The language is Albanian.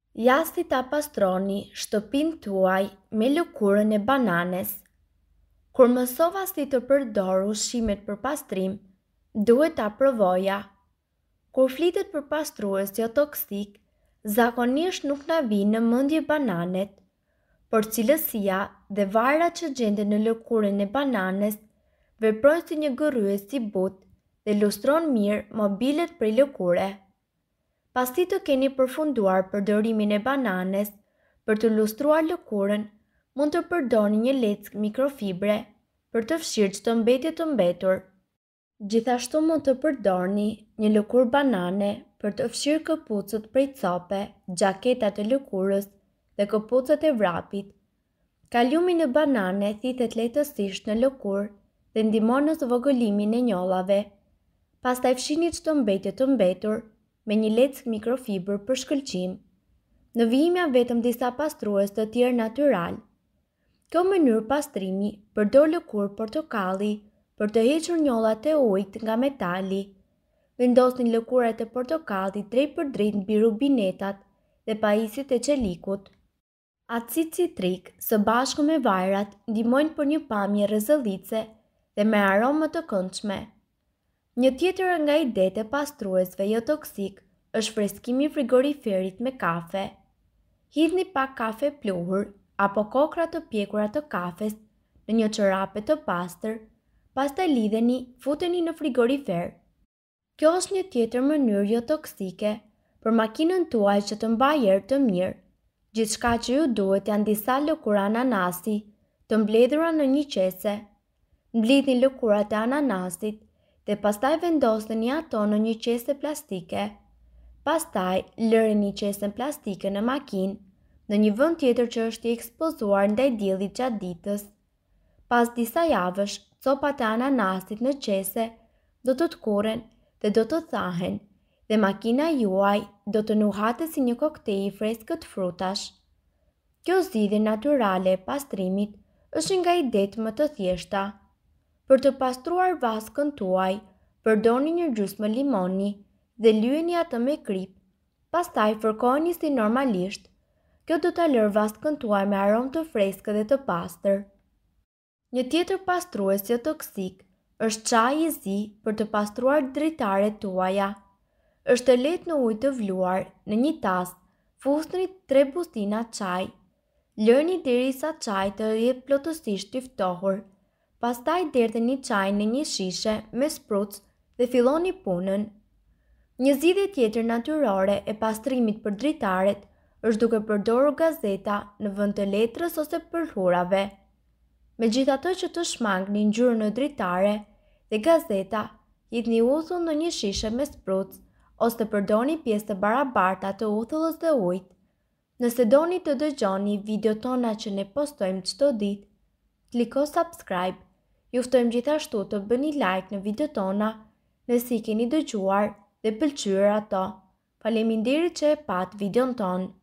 Jasti ta pastroni shtëpinë tuaj me lëkurën e bananes. Kur mësova si të përdor ushqimet për pastrim, duhet ta provoja. Kur flitet për pastrues jo toksik, zakonisht nuk na vinë në mendje bananet, por cilësia dhe vajrat që gjenden në lëkurën e bananes veprojnë si një gërryes i butë dhe lustron mirë mobilet prej lëkure. Pasi të keni përfunduar përdorimin e bananes për të lustruar lëkurën, mund të përdorni një leckë mikrofibre për të fshirë çdo mbetje të mbetur. Gjithashtu mund të përdorni një lëkurë banane për të fshirë këpucët prej cope, xhaketat e lëkurës dhe këpucët e vrapit. Kaliumi në banane thithet lehtësisht në lëkurë dhe ndihmon në zvogëlimin e njollave. Pastaj fshini çdo mbetje të mbetur me një leckë mikrofibër për shkëlqim. Në vijim janë vetëm disa pastrues të tjerë natyral. Kjo mënyrë pastrimi përdor lëkurë portokalli për të hequr njollat e ujit nga metali. Vendosni lëkurat e portokallit drejt për drejt mbi rubinetat dhe pajisit e qelikut. Acid citrik së bashku me vajrat ndihmojnë për një pamje rrezëllice dhe me aromë të këndshme. Një tjetër nga idetë e pastruesve jo toksik është freskimi i frigoriferit me kafe. Hidhni pak kafe pluhur apo kokra të pjekura të kafes në një çorape të pastër, pastaj lidheni, futeni në frigorifer. Kjo është një tjetër mënyrë jo toksike për makinën tuaj që të mbajë erë të mirë. Gjithçka që ju duhet janë disa lëkura ananasi të mbledhura në një qese. Mblidhni lëkurat e ananasit dhe pastaj vendosni ato në një qese plastike. Pastaj lëreni qesen plastike në makinë, në një vend tjetër që është i ekspozuar ndaj diellit gjatë ditës. Pas disa javësh, copat e ananasit në qese do të tkurren dhe do të thahen, dhe makina juaj do të nuhatet si një koktejl i freskët frutash. Kjo zgjidhje natyrale e pastrimit është nga idetë më të thjeshta. Për të pastruar vaskën tuaj, përdorni një gjysmë limoni dhe lyeni atë me krip. Pastaj fërkoheni si normalisht. Kjo do ta lërë vaskën tuaj me aromë të freskët dhe të pastër. Një tjetër pastrues jo toksik është çaji i zi për të pastruar dritaret tuaja. Është e lehtë në ujë të vluar, në një tas, fusni 3 buzëtina çaj. Lërni derisa çaji të jetë plotësisht i ftohur. Pastaj derdheni çajin në një shishe me sprucë dhe filloni punën. Një zgjidhje tjetër natyrore e pastrimit për dritaret është duke përdorur gazeta në vend të letrës ose përhurave. Megjithatë që të shmangni ngjyrën në dritare dhe gazeta, hidhni uthull në një shishe me sprucë ose përdorni pjesë të barabarta të uthullës dhe ujit. Nëse doni të dëgjoni video tona që ne postojmë çdo ditë, kliko subscribe. Ju ftojmë gjithashtu të bëni like në video tona nëse i keni dëgjuar dhe pëlqyer ato. Faleminderit që e pat videon ton.